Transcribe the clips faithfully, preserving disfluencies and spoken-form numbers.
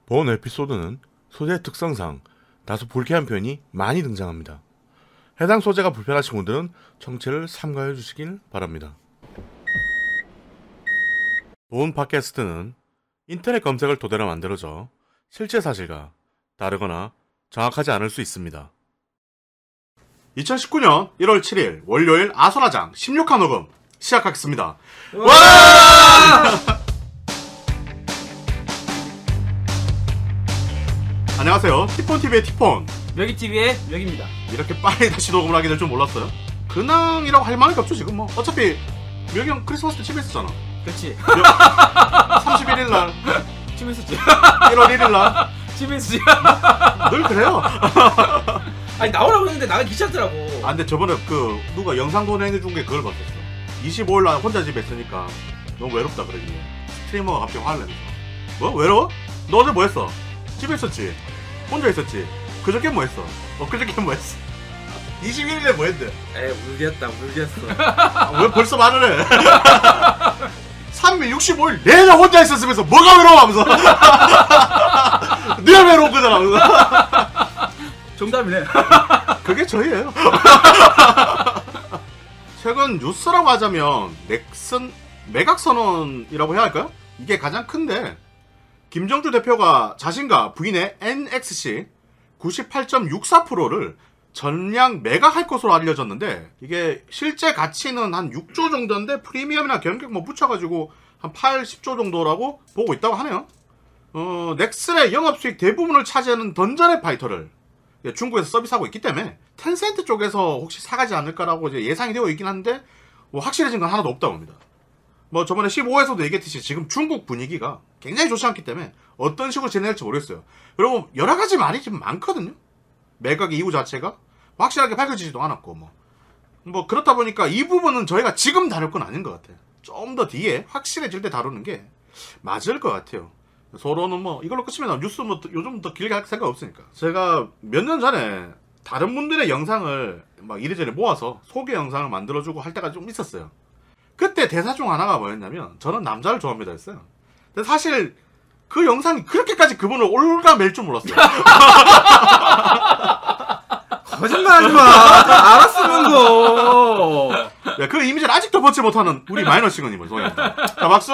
본 에피소드는 소재 특성상 다소 불쾌한 표현이 많이 등장합니다. 해당 소재가 불편하신 분들은 청취를 삼가해 주시길 바랍니다. 본 팟캐스트는 인터넷 검색을 토대로 만들어져 실제 사실과 다르거나 정확하지 않을 수 있습니다. 이천십구 년 일월 칠일 월요일 아소라장 십육 화 녹음 시작하겠습니다. 와! 안녕하세요. 티폰티비의 티폰, 묘기티비의 묘기입니다. 이렇게 빨리 다시 녹음을 하게 될 줄 몰랐어요. 근황이라고 할 만한 게 없죠 지금. 뭐 어차피 묘기 형 크리스마스 때 집에 있었잖아. 그렇지. 삼십일일 날 집에 있었지. 일월 일일 날 집에 있었지. 늘 그래요. 아니 나오라고 했는데 나가기 귀찮더라고. 아 근데 저번에 그 누가 영상 보내준 게 그걸 봤었어. 이십오일 날 혼자 집에 있으니까 너무 외롭다 그러길래 스트리머가 갑자기 화를 내면서 뭐? 외로워? 너 어제 뭐 했어? 집에 있었지? 혼자 있었지? 그저께 뭐 했어? 어 그저께 뭐 했어? 이십일일에 뭐 했는데? 에이 울겠다 울겠어. 아, 왜 벌써 말을 해? 삼백육십오일 내내 혼자 있었으면서 뭐가 외로워 하면서 네가 외로운 거잖아 하면서. 정답이네. 그게 저희예요. 최근 뉴스라고 하자면 넥슨 매각선언이라고 해야 할까요? 이게 가장 큰데 김정주 대표가 자신과 부인의 엔엑스씨 구십팔 점 육사 퍼센트를 전량 매각할 것으로 알려졌는데 이게 실제 가치는 한 육조 정도인데 프리미엄이나 견격 뭐 붙여가지고 한 팔, 십조 정도라고 보고 있다고 하네요. 어, 넥슨의 영업수익 대부분을 차지하는 던전의 파이터를 중국에서 서비스하고 있기 때문에 텐센트 쪽에서 혹시 사가지 않을까라고 이제 예상이 되어 있긴 한데 뭐 확실해진 건 하나도 없다고 합니다. 뭐 저번에 십오에서도 얘기했듯이 지금 중국 분위기가 굉장히 좋지 않기 때문에 어떤 식으로 진행할지 모르겠어요. 그리고 여러 가지 말이 지금 많거든요. 매각의 이유 자체가 확실하게 밝혀지지도 않았고 뭐, 뭐 그렇다 보니까 이 부분은 저희가 지금 다룰 건 아닌 것 같아요. 좀 더 뒤에 확실해질 때 다루는 게 맞을 것 같아요. 서로는 뭐 이걸로 끝이면 뉴스 뭐 요즘 더 길게 할 생각 없으니까. 제가 몇 년 전에 다른 분들의 영상을 막 이래저래 모아서 소개 영상을 만들어주고 할 때가 좀 있었어요. 그때 대사 중 하나가 뭐였냐면 저는 남자를 좋아합니다 했어요. 근데 사실 그 영상이 그렇게까지 그분을 올가맬 줄 몰랐어요. 거짓말하지 마. 알았으면서. 야, 그 이미지를 아직도 벗지 못하는 우리 마이너 싱어님을 소개합니다. 자, 박수.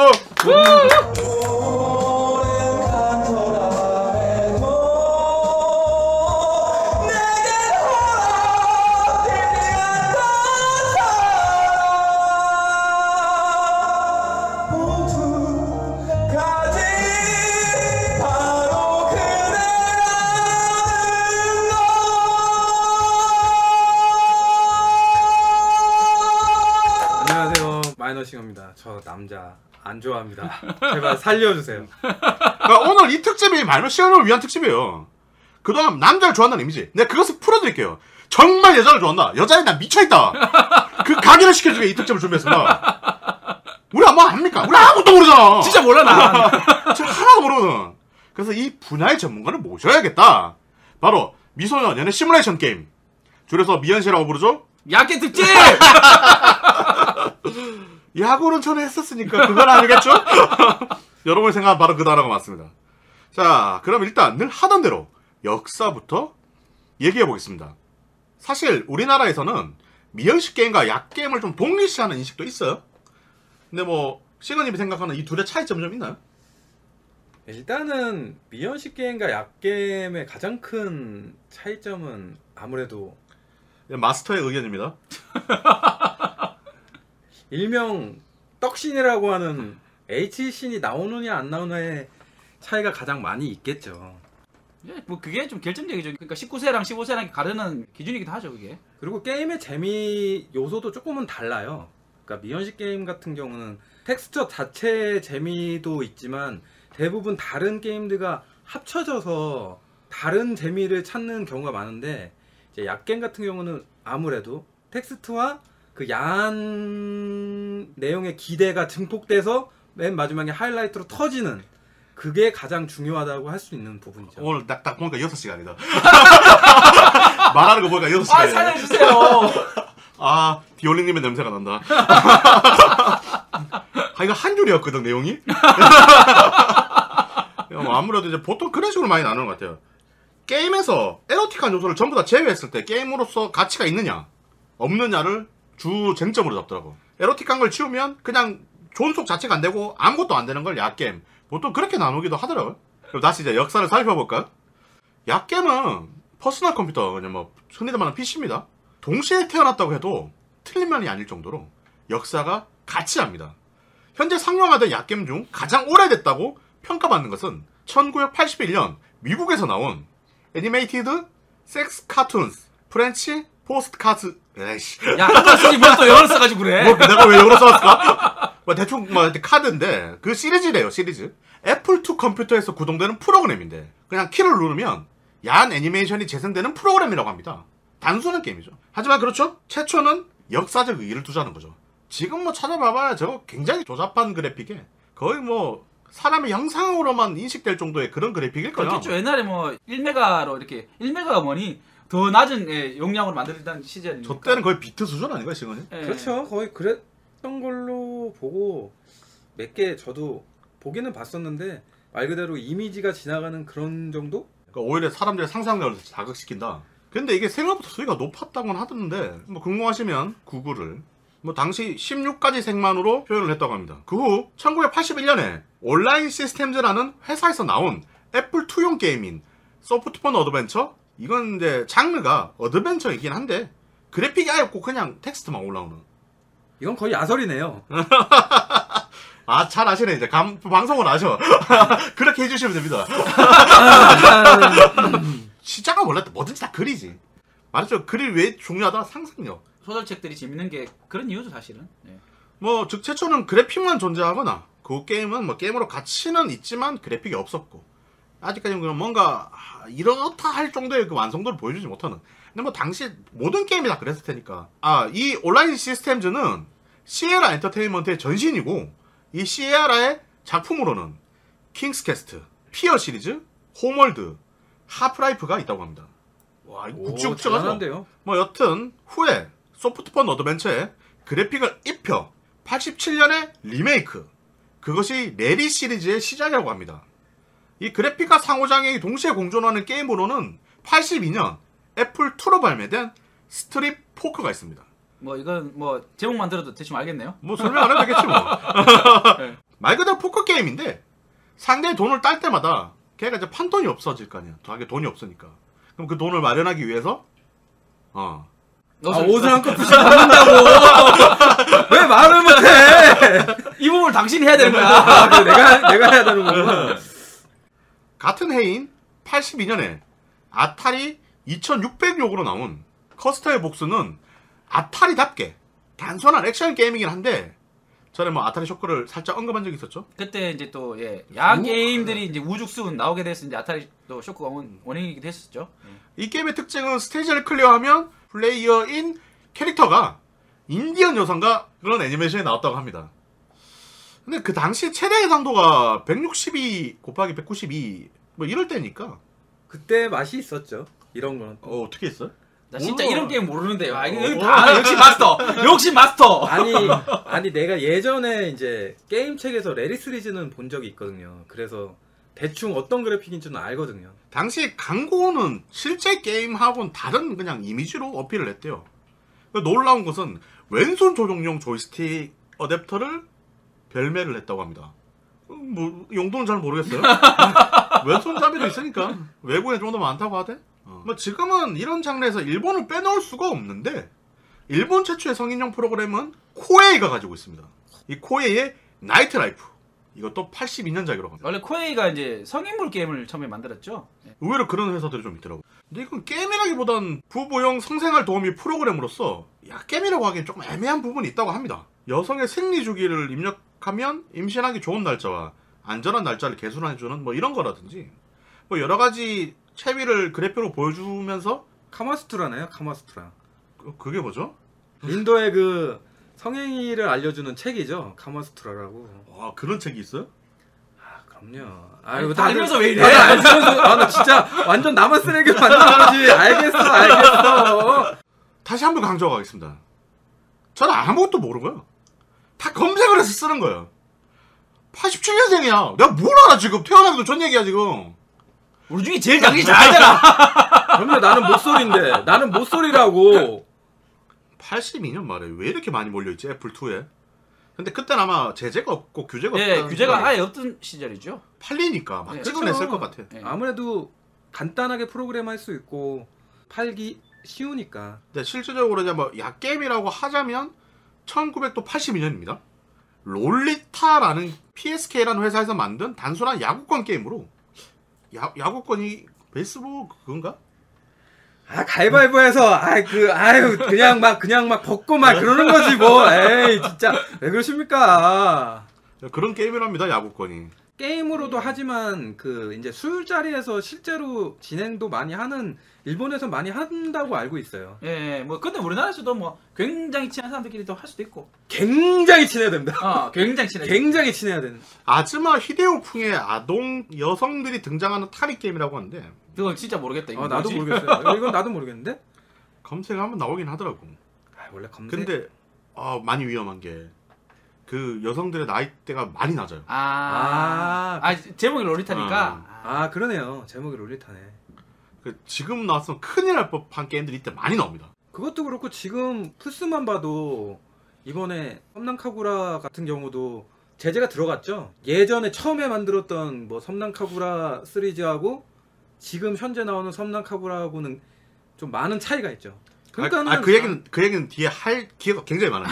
마이너싱어입니다. 저 남자 안 좋아합니다. 제발 살려주세요. 그러니까 오늘 이 특집이 마이너 싱어를 위한 특집이에요. 그동안 남자를 좋아한다는 이미지 내가 그것을 풀어드릴게요. 정말 여자를 좋아한다. 여자에 난 미쳐있다. 그 각인을 시켜주게 이 특집을 준비했습니다. 우리 뭐 압니까? 우리 아무것도 모르잖아. 진짜 몰라 나. 진짜 하나도 모르거든. 그래서 이 분야의 전문가를 모셔야겠다. 바로 미소년 연애 시뮬레이션 게임, 줄여서 미연시라고 부르죠. 야켓 특집. 야구는 전에 했었으니까 그건 아니겠죠? 여러분이 생각한 바로 그 단어가 맞습니다. 자, 그럼 일단 늘 하던 대로 역사부터 얘기해 보겠습니다. 사실 우리나라에서는 미연식 게임과 약게임을 좀 동일시하는 인식도 있어요. 근데 뭐 싱어님이 생각하는 이 둘의 차이점이 좀 있나요? 일단은 미연식 게임과 약게임의 가장 큰 차이점은 아무래도 마스터의 의견입니다. 일명 떡신이라고 하는 H신이 나오느냐 안 나오느냐의 차이가 가장 많이 있겠죠. 예, 뭐 그게 좀 결정적이죠. 그러니까 십구 세랑 십오 세랑 가르는 기준이기도 하죠, 그게. 그리고 게임의 재미 요소도 조금은 달라요. 그러니까 미연식 게임 같은 경우는 텍스처 자체의 재미도 있지만 대부분 다른 게임들과 합쳐져서 다른 재미를 찾는 경우가 많은데, 이제 약게임 같은 경우는 아무래도 텍스트와 그 야한 내용의 기대가 증폭돼서 맨 마지막에 하이라이트로 터지는, 그게 가장 중요하다고 할 수 있는 부분이죠. 오늘 딱, 딱 보니까 여섯 시간이다. 말하는 거 보니까 여섯 시간이다. 아, 살려주세요. 아, 디올링님의 냄새가 난다. 아, 이거 한 줄이었거든, 내용이? 뭐 아무래도 이제 보통 그런 식으로 많이 나누는 것 같아요. 게임에서 에로틱한 요소를 전부 다 제외했을 때 게임으로서 가치가 있느냐 없느냐를 주 쟁점으로 잡더라고. 에로틱한 걸 치우면 그냥 존속 자체가 안 되고 아무것도 안 되는 걸 약겜. 보통 그렇게 나누기도 하더라고요. 그럼 다시 이제 역사를 살펴볼까요? 약겜은 퍼스널 컴퓨터, 그냥 뭐 흔히들 말하는 피씨입니다. 동시에 태어났다고 해도 틀린 말이 아닐 정도로 역사가 가치합니다. 현재 상용화된 약겜 중 가장 오래됐다고 평가받는 것은 천구백팔십일 년 미국에서 나온 애니메이티드 섹스 카툰스 프렌치 포스트 카트. 에이씨. 야, 한글 쓰지 뭘또 영어를 써가지고 그래. 뭐 내가 왜 영어로 써왔을까? 뭐 대충 뭐 카드인데 그 시리즈래요. 시리즈. 애플투 컴퓨터에서 구동되는 프로그램인데 그냥 키를 누르면 야한 애니메이션이 재생되는 프로그램이라고 합니다. 단순한 게임이죠. 하지만 그렇죠. 최초는 역사적 의의를 두자는 거죠. 지금 뭐 찾아봐봐야 저거 굉장히 조잡한 그래픽에 거의 뭐 사람의 형상으로만 인식될 정도의 그런 그래픽일 거예요. 그렇죠. 옛날에 뭐 일 메가로 이렇게 일 메가가 뭐니 더 낮은 예, 용량으로 만들던 시절이니까. 저 때는 거의 비트 수준 아닌가요, 시간이? 예. 그렇죠. 거의 그랬던 걸로 보고 몇 개 저도 보기는 봤었는데 말 그대로 이미지가 지나가는 그런 정도? 그러니까 오히려 사람들의 상상력을 자극시킨다. 근데 이게 생각보다 수위가 높았다고는 하던데 뭐 궁금하시면 구글을 뭐 당시 십육 가지 색만으로 표현을 했다고 합니다. 그 후 천구백팔십일 년에 온라인 시스템즈라는 회사에서 나온 애플투용 게임인 소프트폰 어드벤처. 이건 이제 장르가 어드벤처이긴 한데 그래픽이 아예 없고 그냥 텍스트만 올라오는. 이건 거의 야설이네요. 아, 잘 아시네. 이제 감, 방송을 아셔. 그렇게 해주시면 됩니다. 시작은 원래 뭐든지 다 글이지. 말했죠. 글이 왜 중요하다? 상상력. 소설책들이 재밌는 게 그런 이유죠, 사실은. 예. 뭐, 즉, 최초는 그래픽만 존재하거나, 그 게임은 뭐, 게임으로 가치는 있지만 그래픽이 없었고, 아직까지는 그냥 뭔가, 이렇다 할 정도의 그 완성도를 보여주지 못하는. 근데 뭐, 당시 모든 게임이 다 그랬을 테니까. 아, 이 온라인 시스템즈는 시에라 엔터테인먼트의 전신이고, 이 시에라의 작품으로는 킹스 퀘스트, 피어 시리즈, 홈월드, 하프라이프가 있다고 합니다. 와, 이거 굵직굵직하죠? 잘하는데요. 뭐 여튼 후에 소프트폰 어드벤처에 그래픽을 입혀 팔십칠 년에 리메이크. 그것이 레리 시리즈의 시작이라고 합니다. 이 그래픽과 상호작용이 동시에 공존하는 게임으로는 팔십이 년 애플투로 발매된 스트립 포커가 있습니다. 뭐 이건 뭐 제목만 들어도 대충 알겠네요. 뭐 설명 안 해도 되겠지 뭐. 네. 말 그대로 포커 게임인데 상대의 돈을 딸 때마다 걔가 이제 판돈이 없어질 거 아니야. 자기 돈이 없으니까. 그럼 그 돈을 마련하기 위해서 어. 아, 옷을 한껏 부시고 받는다고! 왜 말을 못해! 이 부분을 당신이 해야 되는 거야. 아, 그래, 내가, 내가 해야 되는 거구나. 같은 해인 팔십이 년에 아타리 이천육백육으로 나온 커스터의 복수는 아타리답게 단순한 액션 게임이긴 한데 전에 뭐 아타리 쇼크를 살짝 언급한 적이 있었죠. 그때 이제 또 예, 야한 게임들이 이제 우죽순 나오게 돼서 이제 아타리 또 쇼크가 원, 원행이기도 했었죠. 이 게임의 특징은 스테이지를 클리어하면 플레이어인 캐릭터가 인디언 여성과 그런 애니메이션이 나왔다고 합니다. 근데 그 당시 최대 해상도가 백육십이 곱하기 백구십이 뭐 이럴 때니까 그때 맛이 있었죠. 이런 거는. 어, 어떻게 했어? 나 진짜 몰라. 이런 게임 모르는데요. 아, 이거 어. 다 역시 마스터. 역시 마스터. 아니, 아니, 내가 예전에 이제 게임 책에서 레리 시리즈는 본 적이 있거든요. 그래서 대충 어떤 그래픽인지는 알거든요. 당시 광고는 실제 게임하고는 다른 그냥 이미지로 어필을 했대요. 놀라운 것은 왼손 조종용 조이스틱 어댑터를 별매를 했다고 합니다. 뭐 용도는 잘 모르겠어요. 왼손잡이도 있으니까 외국에 좀 더 많다고 하대. 어. 뭐 지금은 이런 장르에서 일본을 빼놓을 수가 없는데 일본 최초의 성인용 프로그램은 코에이가 가지고 있습니다. 이 코에이의 나이트 라이프. 이것도 팔십이 년작이라고 합니다. 원래 코에이가 이제 성인물 게임을 처음에 만들었죠. 네. 의외로 그런 회사들이 좀 있더라고. 근데 이건 게임이라기보단 부부용 성생활 도우미 프로그램으로서 야 게임이라고 하기엔 조금 애매한 부분이 있다고 합니다. 여성의 생리 주기를 입력하면 임신하기 좋은 날짜와 안전한 날짜를 계산해주는 뭐 이런 거라든지 뭐 여러 가지 체위를 그래픽으로 보여주면서 카마스투라네요, 카마스투라. 그, 그게 뭐죠? 인도의 그 성행위를 알려주는 책이죠, 카마스투라라고. 아 그런 책이 있어요? 아, 그럼요. 아니, 아유, 다 알면서 왜 이래? 아니, 알면서, 아, 나 진짜 완전 남한 쓰레기로 만들어지. 알겠어, 알겠어. 다시 한번 강조하겠습니다. 저는 아무것도 모르고요. 다 검색을 해서 쓰는 거예요. 팔십칠 년생이야. 내가 뭘 알아 지금. 태어나기도 전 얘기야 지금. 우리 중에 제일 장기 잘 알잖아. 그런데 나는 못소리인데. 나는 못소리라고. 팔십이 년 말에 왜 이렇게 많이 몰려있지 애플이에. 근데 그때는 아마 제재가 없고 규제가 예, 없던 규제가 시절이 아예 없던 시절이죠. 팔리니까 막 예. 찍어냈을 것 같아. 예. 아무래도 간단하게 프로그램 할 수 있고 팔기 쉬우니까. 근데 실질적으로 이제 뭐 야게임이라고 하자면 천구백팔십이 년입니다. 롤리타라는 피에스케이라는 회사에서 만든 단순한 야구권 게임으로 야, 야구권이 베이스볼 그건가? 아 가위바위보해서 아그 아유 그냥 막 그냥 막 벗고 막 그러는 거지 뭐. 에이 진짜 왜 그러십니까? 그런 게임이랍니다 야구권이. 게임으로도 하지만 그 이제 술자리에서 실제로 진행도 많이 하는 일본에서 많이 한다고 알고 있어요. 예, 뭐 근데 우리나라에서도 뭐 굉장히 친한 사람들끼리 또 할 수도 있고. 굉장히 친해야 됩니다. 어, 굉장히 친해. 굉장히 친해야 되는. 아즈마 히데오풍의 아동 여성들이 등장하는 타리 게임이라고 하는데 그건 진짜 모르겠다. 이거 아 나도 뭐지? 모르겠어요. 이건 나도 모르겠는데. 검색하면 나오긴 하더라고. 아 원래 검색. 근데 아, 많이 위험한 게 그 여성들의 나이대가 많이 낮아요. 아, 아, 아 제목이 롤리타니까. 어. 아 그러네요. 제목이 롤리타네. 그 지금 나왔으면 큰일 날 법한 게임들이 이때 많이 나옵니다. 그것도 그렇고 지금 플스만 봐도 이번에 섬난카구라 같은 경우도 제재가 들어갔죠. 예전에 처음에 만들었던 뭐 섬난카구라 시리즈하고 지금 현재 나오는 섬난카구라하고는 좀 많은 차이가 있죠. 그러니까는 아, 아, 그 얘기는 그 얘기는 뒤에 할 기회가 굉장히 많아요.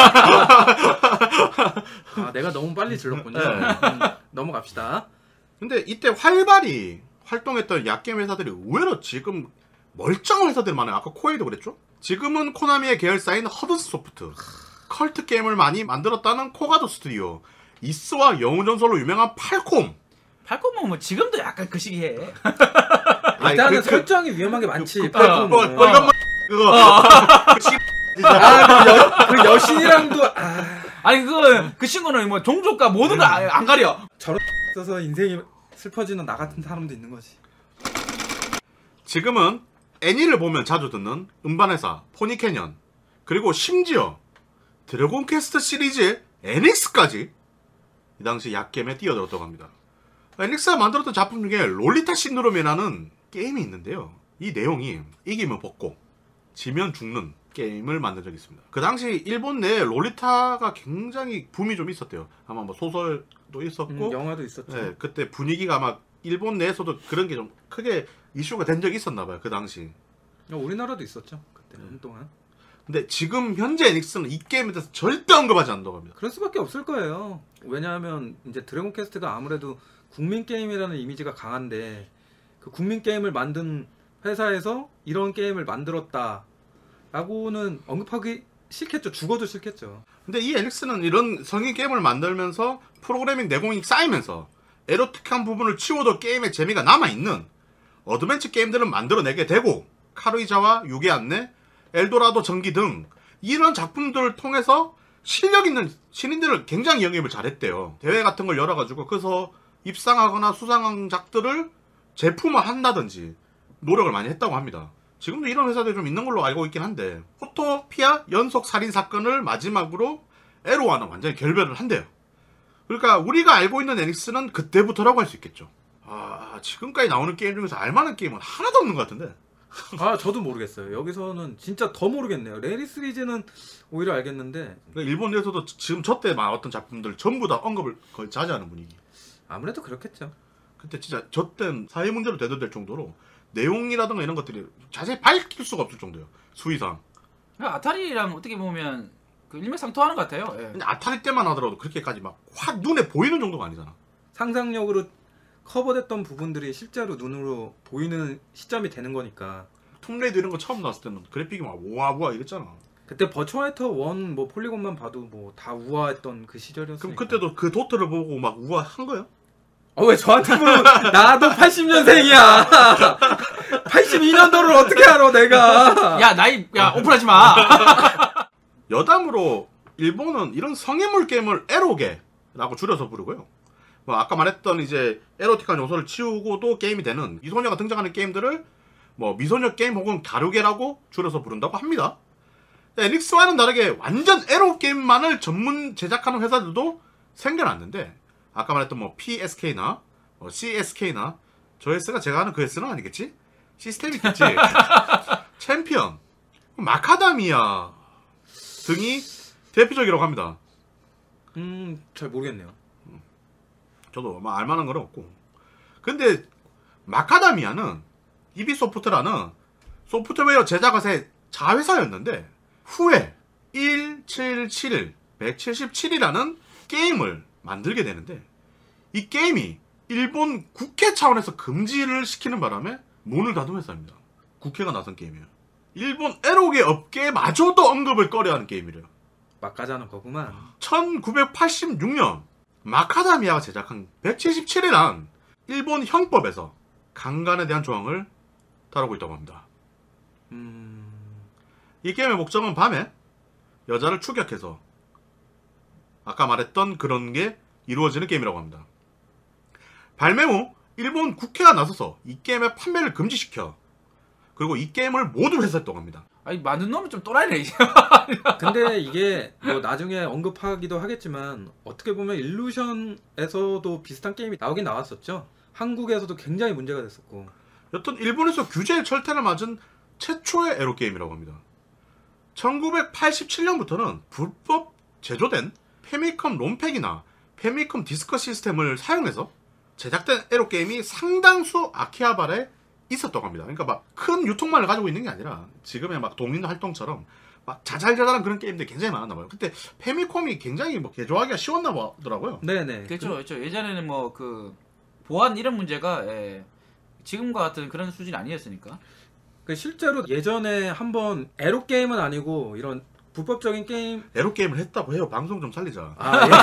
아, 내가 너무 빨리 질렀군요. 네. 음, 넘어갑시다. 근데 이때 활발히 활동했던 야게임 회사들이 의외로 지금 멀쩡한 회사들이 많아요. 아까 코에이도 그랬죠? 지금은 코나미의 계열사인 허드스 소프트, 컬트 게임을 많이 만들었다는 코가도 스튜디오, 이스와 영웅전설로 유명한 팔콤. 팔콤은 뭐 지금도 약간 그 시기에. 아니, 일단은 그- 그- 설정이 위험한 게 많지. 그- 팔콤은. 어, 빨간만 그거 그 씨- 아, 그, 여, 그 여신이랑도 아, 아니 그 그 친구는 뭐 종족과 모든 걸 안 가려. 저런 있어서 인생이 슬퍼지는 나 같은 사람도 있는 거지. 지금은 애니를 보면 자주 듣는 음반회사 포니캐년, 그리고 심지어 드래곤 퀘스트 시리즈의 엔엑스까지 이 당시 약겜에 뛰어들었다고 합니다. 엔엑스가 만들었던 작품 중에 롤리타 신드롬이라는 게임이 있는데요. 이 내용이 이기면 벗고 지면 죽는 게임을 만든 적이 있습니다. 그 당시 일본 내에 롤리타가 굉장히 붐이 좀 있었대요. 아마 뭐 소설도 있었고 음, 영화도 있었죠. 네, 그때 분위기가 막 일본 내에서도 그런 게 좀 크게 이슈가 된 적이 있었나 봐요. 그 당시. 어, 우리나라도 있었죠. 그때 한동안. 근데 지금 현재 에닉스는 이 게임에 대해서 절대 언급하지 않는다고 합니다. 그럴 수밖에 없을 거예요. 왜냐하면 이제 드래곤 퀘스트가 아무래도 국민 게임이라는 이미지가 강한데 그 국민 게임을 만든 회사에서 이런 게임을 만들었다라고는 언급하기 싫겠죠. 죽어도 싫겠죠. 근데 이 에닉스는 이런 성인 게임을 만들면서 프로그래밍 내공이 쌓이면서 에로틱한 부분을 치워도 게임의 재미가 남아있는 어드벤처 게임들을 만들어내게 되고, 카루이자와 유괴 안내, 엘도라도 전기 등 이런 작품들을 통해서 실력 있는 신인들을 굉장히 영입을 잘했대요. 대회 같은 걸 열어가지고 그래서 입상하거나 수상작들을 제품화한다든지 노력을 많이 했다고 합니다. 지금도 이런 회사들이 좀 있는 걸로 알고 있긴 한데, 포토피아 연속 살인 사건을 마지막으로 에로와는 완전히 결별을 한대요. 그러니까 우리가 알고 있는 에닉스는 그때부터라고 할 수 있겠죠. 아, 지금까지 나오는 게임 중에서 알만한 게임은 하나도 없는 것 같은데. 아 저도 모르겠어요. 여기서는 진짜 더 모르겠네요. 레리 시리즈는 오히려 알겠는데 그러니까 일본 내에서도 지금 저 때 나왔던 작품들 전부 다 언급을 거의 자제하는 분위기. 아무래도 그렇겠죠. 그때 진짜 저 땐 사회 문제로 대두될 정도로 내용이라든가 이런 것들이 자세히 밝힐 수가 없을 정도예요. 수위상. 아타리랑 어떻게 보면 그 일맥상통하는 것 같아요. 예. 근데 아타리 때만 하더라도 그렇게까지 막 확 눈에 보이는 정도가 아니잖아. 상상력으로 커버됐던 부분들이 실제로 눈으로 보이는 시점이 되는 거니까. 툼레이드 이런 거 처음 나왔을 때는 그래픽이 막 우아우아 이랬잖아. 그때 버추어이터 원 뭐 폴리곤만 봐도 뭐 다 우아했던 그 시절이었으니까. 그럼 그때도 그 도트를 보고 막 우아한 거예요? 어, 왜 저한테 물어? 나도 팔십 년생이야. 팔십이 년도를 어떻게 알아, 내가. 야 나이 야 오픈하지 마. 여담으로 일본은 이런 성애물 게임을 에로게라고 줄여서 부르고요. 뭐 아까 말했던 이제 에로틱한 요소를 치우고도 게임이 되는 미소녀가 등장하는 게임들을 뭐 미소녀 게임 혹은 가루게라고 줄여서 부른다고 합니다. 에닉스와는 다르게 완전 에로 게임만을 전문 제작하는 회사들도 생겨났는데, 아까 말했던 뭐 피에스케이나 뭐 씨에스케이나 저 S가 제가 하는 그 S는 아니겠지? 시스템이 있겠지. 챔피언, 마카다미아 등이 대표적이라고 합니다. 음, 잘 모르겠네요. 저도 뭐 알만한 건 없고. 근데 마카다미아는 이비소프트라는 소프트웨어 제작업체 자회사였는데 후에 일칠칠일, 백칠십칠이라는 게임을 만들게 되는데 이 게임이 일본 국회 차원에서 금지를 시키는 바람에 문을 닫은 회사입니다. 국회가 나선 게임이에요. 일본 에로게 업계마저도 언급을 꺼려하는 게임이래요. 막 가자는 거구만. 천구백팔십육 년 마카다미아가 제작한 백칠십칠이란 일본 형법에서 강간에 대한 조항을 다루고 있다고 합니다. 음... 이 게임의 목적은 밤에 여자를 추격해서 아까 말했던 그런 게 이루어지는 게임이라고 합니다. 발매 후 일본 국회가 나서서 이 게임의 판매를 금지시켜 그리고 이 게임을 모두 회수했다고 합니다. 아니 만든 놈은 좀 또라이네 이제. 근데 이게 뭐 나중에 언급하기도 하겠지만 어떻게 보면 일루션에서도 비슷한 게임이 나오긴 나왔었죠. 한국에서도 굉장히 문제가 됐었고. 여튼 일본에서 규제의 철퇴를 맞은 최초의 에로 게임이라고 합니다. 천구백팔십칠 년부터는 불법 제조된 페미컴 롬팩이나 페미컴 디스크 시스템을 사용해서 제작된 에로 게임이 상당수 아키하바라에 있었다고 합니다. 그러니까 막 큰 유통망을 가지고 있는 게 아니라 지금의 막 동인 활동처럼 막 자잘자잘한 그런 게임들이 굉장히 많았나 봐요. 그때 페미컴이 굉장히 뭐 개조하기가 쉬웠나 보더라고요. 네네. 그렇죠, 그렇죠. 예전에는 뭐 그 보안 이런 문제가 예, 지금과 같은 그런 수준이 아니었으니까. 그 실제로 예전에 한번 에로 게임은 아니고 이런 불법적인 게임. 에로 게임을 했다고 해요. 방송 좀 살리자. 아, 예.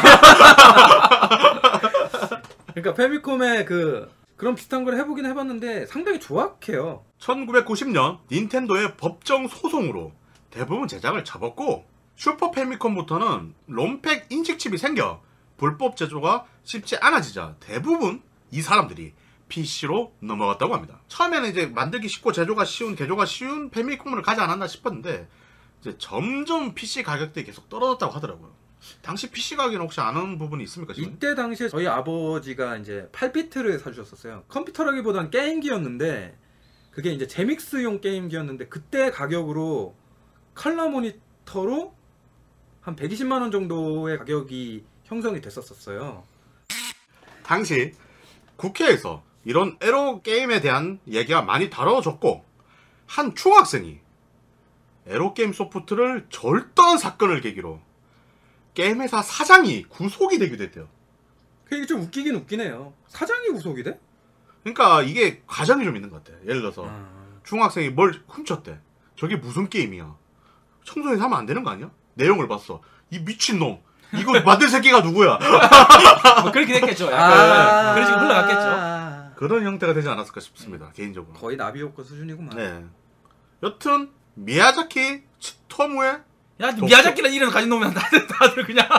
그러니까 페미컴의 그 그런 비슷한 걸 해보긴 해봤는데 상당히 조악해요. 천구백구십 년 닌텐도의 법정 소송으로 대부분 제작을 접었고 슈퍼 패미컴부터는 롬팩 인식칩이 생겨 불법 제조가 쉽지 않아지자 대부분 이 사람들이 피씨로 넘어갔다고 합니다. 처음에는 이제 만들기 쉽고 제조가 쉬운 개조가 쉬운 패미컴을 가지 않았나 싶었는데 이제 점점 피씨 가격대가 계속 떨어졌다고 하더라고요. 당시 피씨 가격은 혹시 아는 부분이 있습니까? 지금? 이때 당시에 저희 아버지가 이제 팔 비트를 사주셨었어요. 컴퓨터라기보단 게임기였는데 그게 이제 제믹스용 게임기였는데 그때 가격으로 컬러 모니터로 한 백이십만 원 정도의 가격이 형성이 됐었어요. 당시 국회에서 이런 에로 게임에 대한 얘기가 많이 다뤄졌고 한 중학생이 에로 게임 소프트를 절도한 사건을 계기로 게임 회사 사장이 구속이 되기도 했대요. 그게 좀 웃기긴 웃기네요. 사장이 구속이 돼? 그러니까 이게 과정이 좀 있는 것 같아. 예를 들어서 아... 중학생이 뭘 훔쳤대. 저게 무슨 게임이야? 청소년이 하면 안 되는 거 아니야? 내용을 봤어. 이 미친놈. 이거 만든 새끼가 누구야? 뭐 그렇게 됐겠죠. 약간 아... 그런 식으로 흘러갔겠죠. 그런 형태가 되지 않았을까 싶습니다. 개인적으로. 거의 나비효과 수준이구만. 네. 여튼 미야자키 치토무의 야, 미야자키라는 이름 가진 놈은 다들, 다들 그냥.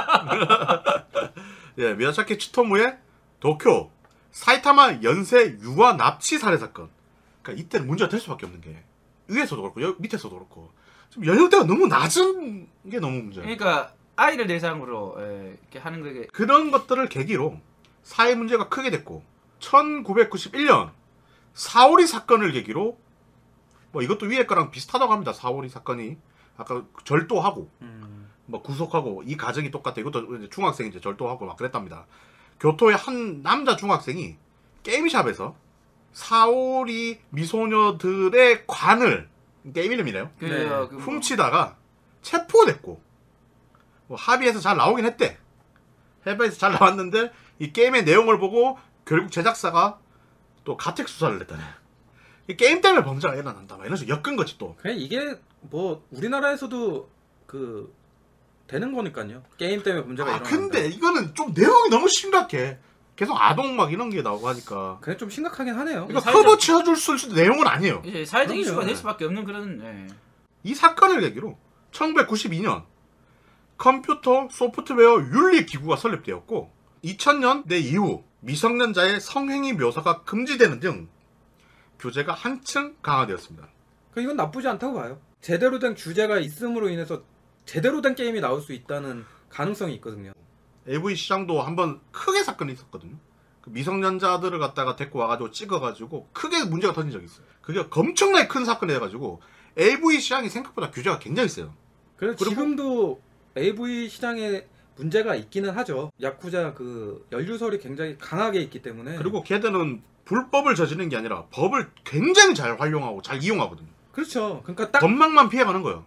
예, 미야자키 치토무의 도쿄 사이타마 연쇄 유아 납치 살해 사건. 그러니까 이때는 문제가 될 수밖에 없는 게 위에서도 그렇고 여, 밑에서도 그렇고 좀 연령대가 너무 낮은 게 너무 문제예요. 그러니까 아이를 대상으로 예, 이렇게 하는 게 그런 것들을 계기로 사회 문제가 크게 됐고 천구백구십일 년 사오리 사건을 계기로 뭐 이것도 위에 거랑 비슷하다고 합니다. 사오리 사건이 아까 절도하고 음... 뭐 구속하고 이 과정이 똑같아. 이것도 이제 중학생이 이제 절도하고 막 그랬답니다. 교토의 한 남자 중학생이 게임샵에서 사오리 미소녀들의 관을 게임 이름이래요. 그, 네. 그 뭐, 훔치다가 체포됐고 뭐 합의해서 잘 나오긴 했대. 해외에서 잘 나왔는데 이 게임의 내용을 보고 결국 제작사가 또 가택 수사를 했다네. 이 게임 때문에 범죄가 일어난다. 막 이런 식으로 엮은 거지 또. 그냥 이게 뭐 우리나라에서도 그 되는 거니까요. 게임 때문에 문제가 아 일어난다. 근데 이거는 좀 내용이 너무 심각해. 계속 아동 막 이런 게 나오고 하니까. 그게 좀 심각하긴 하네요. 이거 사회적- 커버 치워줄 수 있는 내용은 아니에요. 이제 사회적 그럼요. 이슈가 될 수밖에 없는 그런 예. 이 사건을 계기로 천구백구십이 년 컴퓨터 소프트웨어 윤리 기구가 설립되었고 이천 년대 이후 미성년자의 성행위 묘사가 금지되는 등 규제가 한층 강화되었습니다. 그 이건 나쁘지 않다고 봐요. 제대로 된 규제가 있음으로 인해서 제대로 된 게임이 나올 수 있다는 가능성이 있거든요. 에이브이 시장도 한번 크게 사건이 있었거든요. 그 미성년자들을 갖다가 데리고 와가지고 찍어가지고 크게 문제가 터진 적이 있어요. 그게 엄청나게 큰 사건이 돼가지고 에이브이 시장이 생각보다 규제가 굉장히 세요. 그래서 그리고- 지금도 에이브이 시장에 문제가 있기는 하죠. 야쿠자 그 연루설이 굉장히 강하게 있기 때문에. 그리고 걔들은 불법을 저지르는 게 아니라 법을 굉장히 잘 활용하고 잘 이용하거든요. 그렇죠. 그러니까 딱 법망만 피해가는 거예요.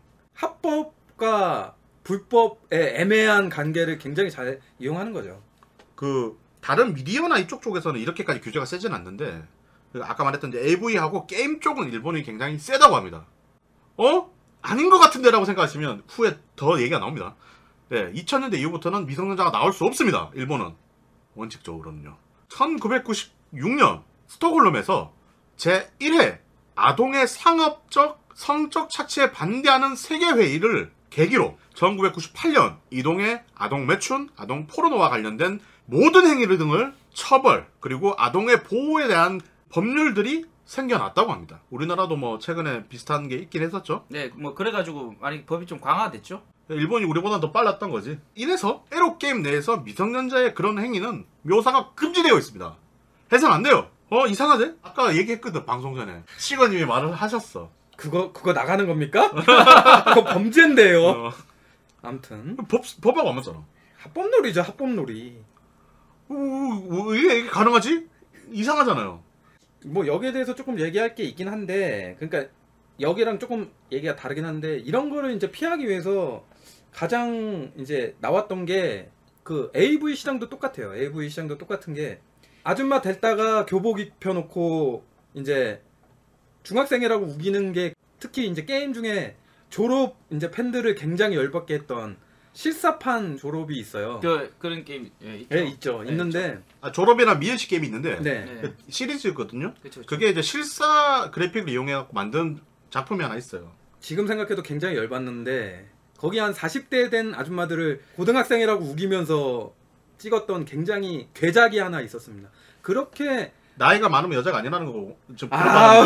합법과 불법의 애매한 관계를 굉장히 잘 이용하는 거죠. 그 다른 미디어나 이쪽 쪽에서는 이렇게까지 규제가 세진 않는데 그 아까 말했던 이제 에이브이하고 게임 쪽은 일본이 굉장히 세다고 합니다. 어? 아닌 것 같은데라고 생각하시면 후에 더 얘기가 나옵니다. 네, 이천 년대 이후부터는 미성년자가 나올 수 없습니다. 일본은 원칙적으로는요. 천구백구십육 년 스톡홀름에서 제일 회 아동의 상업적 성적 착취에 반대하는 세계회의를 계기로 천구백구십팔 년 이동의 아동 매춘, 아동 포르노와 관련된 모든 행위를 등을 처벌, 그리고 아동의 보호에 대한 법률들이 생겨났다고 합니다. 우리나라도 뭐 최근에 비슷한 게 있긴 했었죠. 네, 뭐 그래가지고 많이 법이 좀 강화됐죠. 일본이 우리보다 더 빨랐던 거지. 이래서 에로 게임 내에서 미성년자의 그런 행위는 묘사가 금지되어 있습니다. 해서는 안 돼요. 어 이상하지? 아까 얘기했거든 방송 전에. 시거님이 말을 하셨어. 그거 그거 나가는 겁니까? 그거 범죄인데요. 어, 아무튼 법 법하고 안 맞잖아. 합법놀이죠, 합법놀이. 어, 왜 이게 가능하지? 이상하잖아요. 뭐 여기에 대해서 조금 얘기할 게 있긴 한데, 그러니까 여기랑 조금 얘기가 다르긴 한데, 이런 거를 이제 피하기 위해서 가장 이제 나왔던 게 그 에이브이 시장도 똑같아요. 에이브이 시장도 똑같은 게 아줌마 됐다가 교복 입혀놓고 이제 중학생이라고 우기는 게 특히 이제 게임 중에 졸업 이제 팬들을 굉장히 열받게 했던 실사판 졸업이 있어요. 그 그런 게임 예, 있죠. 예, 있죠. 네, 있는데 아, 졸업이나 미연식 게임이 있는데 네. 네. 그 시리즈거든요. 그쵸, 그쵸. 그게 이제 실사 그래픽을 이용해갖고 만든 작품이 하나 있어요. 지금 생각해도 굉장히 열받는데 거기 한 사십 대 된 아줌마들을 고등학생이라고 우기면서 찍었던 굉장히 괴작이 하나 있었습니다. 그렇게 나이가 많으면 여자가 아니라는 거고 좀 아,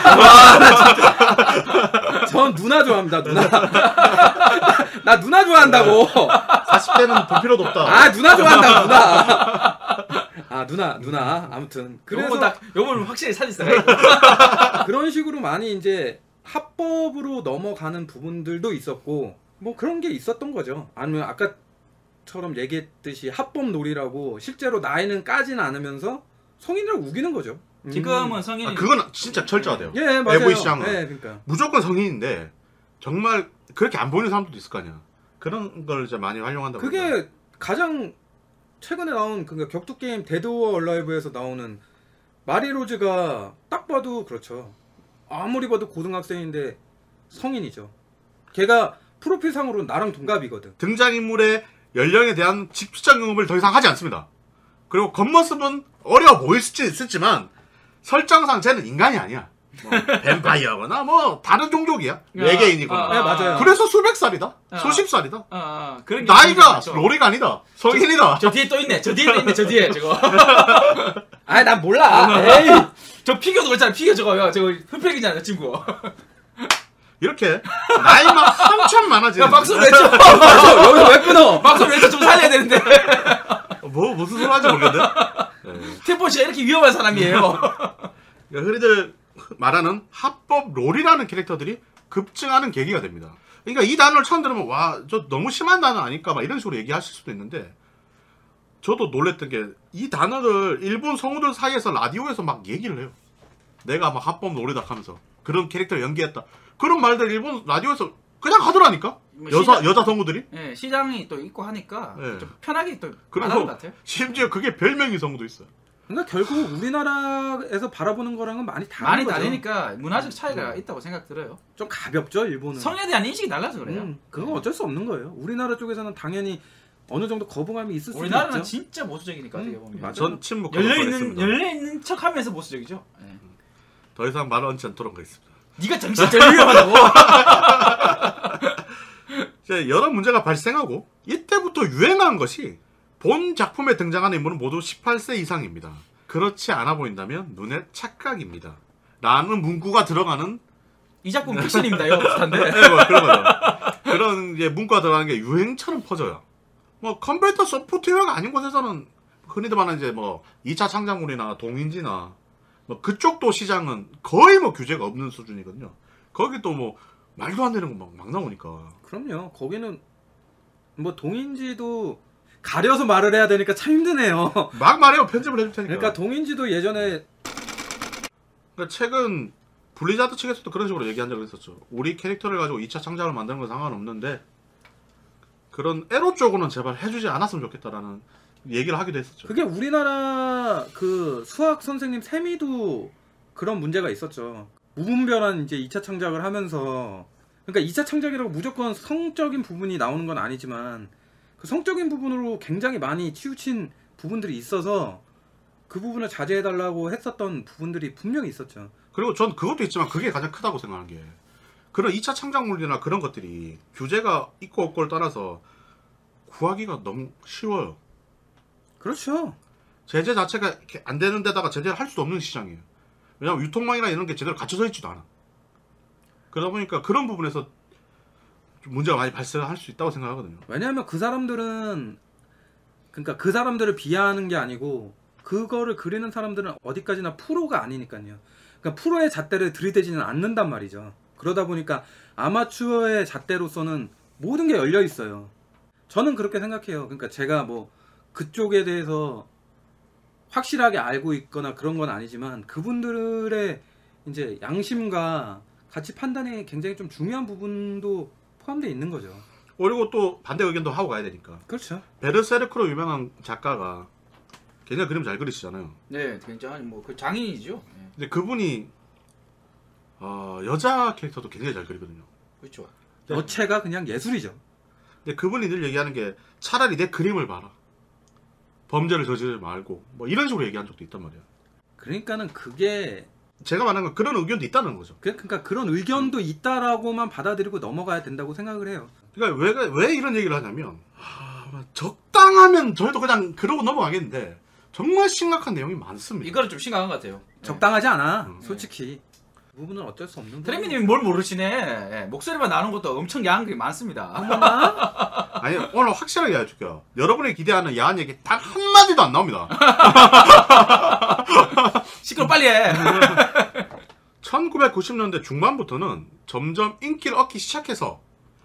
불만하죠. 전 누나 좋아합니다. 누나. 나 누나 좋아한다고. 사십 대는 볼 필요도 없다. 아 누나 좋아한다 누나. 아 누나 누나. 아무튼 그래서 그래서 딱 요거는 확실히 살렸어요. 그런 식으로 많이 이제 합법으로 넘어가는 부분들도 있었고 뭐 그런 게 있었던 거죠. 아니면 아까처럼 얘기했듯이 합법 놀이라고 실제로 나이는 까지는 않으면서 성인을 우기는 거죠. 음. 지금은 성인이 아, 그건 진짜 철저하대요. 예 맞아요. 에이브이 시장은. 예 그러니까 무조건 성인인데 정말 그렇게 안 보이는 사람들도 있을 거 아니야. 그런 걸 이제 많이 활용한다고. 그러더라고요. 그게 가장 최근에 나온 그 격투 게임 데드 오어 얼라이브에서 나오는 마리로즈가 딱 봐도 그렇죠. 아무리 봐도 고등학생인데 성인이죠. 걔가 프로필상으로 나랑 동갑이거든. 등장인물의 연령에 대한 직접적 언급을 더 이상 하지 않습니다. 그리고 겉모습은 어려 보일 수도 있었지만 설정상 쟤는 인간이 아니야. 뭐 뱀파이어거나 뭐 다른 종족이야. 외계인이거나. 아, 아, 네, 맞아요. 그래서 수백 살이다. 아. 수십 살이다. 아, 아, 그런 게 나이가 있죠. 로리가 아니다. 성인이다. 저 뒤에 또 있네. 저 뒤에 또 있네. 저 뒤에 저거. 아이 난 몰라. 에이. 저 피겨도 그렇잖아. 피겨 저거요. 저거 흑백이잖아, 저 친구. 이렇게 나이만 한참 많아지는. 야, 박수 왜 쳐? 여기 왜 끊어? 박수 왜 쳐? 좀 살려야 되는데. 뭐 무슨 소리 하는지 모르겠네. 네. 태포 씨가 이렇게 위험한 사람이에요. 그러니까 흔히들 말하는 합법 롤이라는 캐릭터들이 급증하는 계기가 됩니다. 그러니까 이 단어를 처음 들으면 와, 저 너무 심한 단어 아닐까 막 이런 식으로 얘기하실 수도 있는데 저도 놀랬던 게 이 단어를 일본 성우들 사이에서 라디오에서 막 얘기를 해요. 내가 막 합법 롤이다 하면서 그런 캐릭터를 연기했다. 그런 말들 일본 라디오에서 그냥 하더라니까. 뭐 여자 시장- 여자 성우들이. 예, 시장이 또 있고 하니까 네. 좀 편하게 또 그리고 말하는 것 같아요. 심지어 그게 별명인 성우도 있어요. 그러니까 결국 우리나라에서 바라보는 거랑은 많이 다른 많이 거죠. 다르니까 문화적 차이가 있다고 생각 들어요. 좀 가볍죠 일본은. 성에 대한 인식이 달라서 그래요. 음, 그건 어쩔 수 없는 거예요. 우리나라 쪽에서는 당연히 어느 정도 거부감이 있을 수 우리나라는 있죠. 진짜 보수적이니까 어떻게 음, 보면. 맞아. 전 침묵. 열려 있는 열려 있는 척하면서 보수적이죠. 예. 더 이상 말 얹지 않도록 하겠습니다. 네가 정신 제일 위험하다고. 이제 여러 문제가 발생하고 이때부터 유행한 것이 본 작품에 등장하는 인물은 모두 십팔 세 이상입니다. 그렇지 않아 보인다면 눈에 착각입니다. 라는 문구가 들어가는 이 작품 픽션입니다. 이거 비슷한데. 네, 뭐 그런 거죠. 그런 이제 문구가 들어가는 게 유행처럼 퍼져요. 뭐 컴퓨터 소프트웨어가 아닌 곳에서는 흔히들 말하는 이제 뭐 이 차 창작물이나 동인지나 뭐 그쪽도 시장은 거의 뭐 규제가 없는 수준이거든요. 거기 또 뭐 말도 안 되는 거 막 막 나오니까. 그럼요. 거기는 뭐 동인지도 가려서 말을 해야 되니까 참 힘드네요. 막 말해요. 편집을 해줄 테니까. 그러니까 동인지도 예전에 그러니까 최근 블리자드 측에서도 그런 식으로 얘기한 적이 있었죠. 우리 캐릭터를 가지고 이 차 창작을 만드는 건 상관없는데 그런 에로 쪽으로는 제발 해주지 않았으면 좋겠다라는 얘기를 하기도 했었죠. 그게 우리나라 그 수학 선생님 세미도 그런 문제가 있었죠. 무분별한 이제 이 차 창작을 하면서 그러니까 이 차 창작이라고 무조건 성적인 부분이 나오는 건 아니지만 그 성적인 부분으로 굉장히 많이 치우친 부분들이 있어서 그 부분을 자제해달라고 했었던 부분들이 분명히 있었죠. 그리고 전 그것도 있지만 그게 가장 크다고 생각하는 게 그런 이 차 창작물이나 그런 것들이 규제가 있고 없고를 떠나서 구하기가 너무 쉬워요. 그렇죠. 제재 자체가 이렇게 안 되는 데다가 제재를 할 수도 없는 시장이에요. 왜냐하면 유통망이나 이런 게 제대로 갖춰져 있지도 않아. 그러다 보니까 그런 부분에서 좀 문제가 많이 발생할 수 있다고 생각하거든요. 왜냐하면 그 사람들은 그러니까 그 사람들을 비하하는 게 아니고 그거를 그리는 사람들은 어디까지나 프로가 아니니까요. 그러니까 프로의 잣대를 들이대지는 않는단 말이죠. 그러다 보니까 아마추어의 잣대로서는 모든 게 열려 있어요. 저는 그렇게 생각해요. 그러니까 제가 뭐 그쪽에 대해서 확실하게 알고 있거나 그런 건 아니지만 그분들의 이제 양심과 가치 판단이 굉장히 좀 중요한 부분도 포함되어 있는 거죠. 그리고 또 반대 의견도 하고 가야 되니까. 그렇죠. 베르세르크로 유명한 작가가 굉장히 그림 잘 그리시잖아요. 네, 굉장히 뭐 그 장인이죠. 네. 근데 그분이 어, 여자 캐릭터도 굉장히 잘 그리거든요. 그렇죠. 여체가 그냥 예술이죠. 근데 그분이 늘 얘기하는 게 차라리 내 그림을 봐라. 범죄를 저지르지 말고 뭐 이런 식으로 얘기한 적도 있단 말이에요. 그러니까는 그게 제가 말하는 건 그런 의견도 있다는 거죠. 그- 그러니까 그런 의견도 있다라고만 받아들이고 넘어가야 된다고 생각을 해요. 그러니까 왜, 왜 이런 얘기를 하냐면 아, 적당하면 저희도 그냥 그러고 넘어가겠는데 정말 심각한 내용이 많습니다. 이거는 좀 심각한 것 같아요. 적당하지 않아. 음. 솔직히. 그 부분은 어쩔 수 없는 거예요. 트레미님이 뭘 모르시네. 예, 목소리만 나오는 것도 엄청 야한 게 많습니다. 아니 오늘 확실하게 알려줄게요. 여러분이 기대하는 야한 얘기 단 한마디도 안 나옵니다. 시끄러 빨리 해. 천구백구십 년대 중반부터는 점점 인기를 얻기 시작해서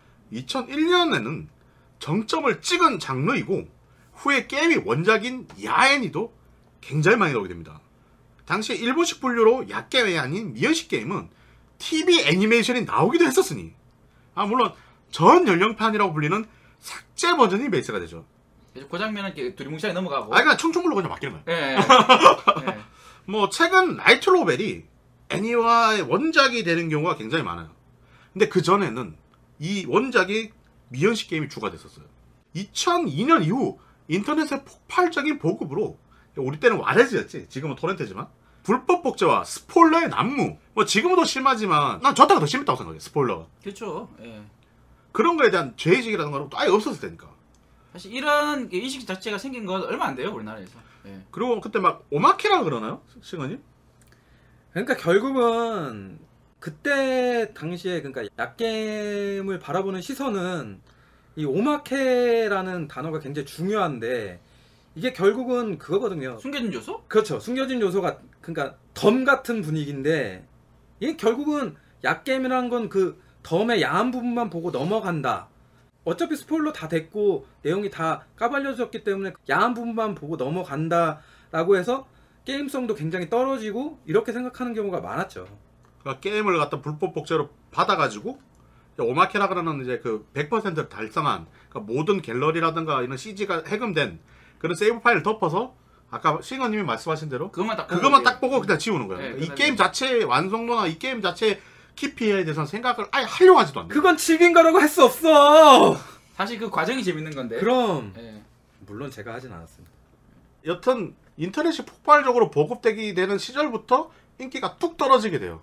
이천일 년에는 정점을 찍은 장르이고 후에 게임이 원작인 야애니도 굉장히 많이 나오게 됩니다. 당시 일본식 분류로 야게임이 아닌 미연식 게임은 티비 애니메이션이 나오기도 했었으니 아 물론 전 연령판이라고 불리는 삭제 버전이 베이스가 되죠. 그 장면은 이렇게 두리뭉실하게 넘어가고. 아 그러니까 청춘물로 그냥 맡기는 거예요. 예. 예. 뭐 최근 라이트 노벨이 애니와의 원작이 되는 경우가 굉장히 많아요. 근데 그 전에는 이 원작이 미연식 게임이 주가 됐었어요. 이천이 년 이후 인터넷의 폭발적인 보급으로 우리 때는 와레즈였지 지금은 토렌트지만 불법 복제와 스포일러의 난무 뭐 지금은 더 심하지만 난 저때가 더 심했다고 생각해. 스포일러가 그렇죠. 예. 그런 거에 대한 죄의식이라는 건 아예 없었을 테니까. 사실 이런 인식 자체가 생긴 건 얼마 안 돼요 우리나라에서. 예. 그리고 그때 막 오마케라 그러나요? 시간이? 그러니까 결국은 그때 당시에 그러니까 약겜을 바라보는 시선은 이 오마케라는 단어가 굉장히 중요한데 이게 결국은 그거거든요. 숨겨진 요소? 그렇죠. 숨겨진 요소가 그러니까 덤 같은 분위기인데 이게 결국은 약겜이라는 건 그 덤의 야한 부분만 보고 넘어간다. 어차피 스포일러 다 됐고 내용이 다 까발려졌기 때문에 야한 부분만 보고 넘어간다라고 해서 게임성도 굉장히 떨어지고 이렇게 생각하는 경우가 많았죠. 그러니까 게임을 갖다 불법 복제로 받아가지고 오마케라라는 이제 그 백 퍼센트 달성한 그러니까 모든 갤러리라든가 이런 씨지가 해금된 그런 세이브 파일을 덮어서 아까 싱어님이 말씀하신 대로 그것만 딱 그것만 보고 딱 보고 그냥 지우는 거예요. 네, 그러니까 이 그다음에- 게임 자체의 완성도나 이 게임 자체의 키피에 대해서는 생각을 아예 하려고 하지도 않는 거예요. 그건 즐긴 거라고 할 수 없어. 사실 그 과정이 재밌는 건데. 그럼 예. 물론 제가 하진 않았습니다. 여튼 인터넷이 폭발적으로 보급되게 되는 시절부터 인기가 뚝 떨어지게 돼요.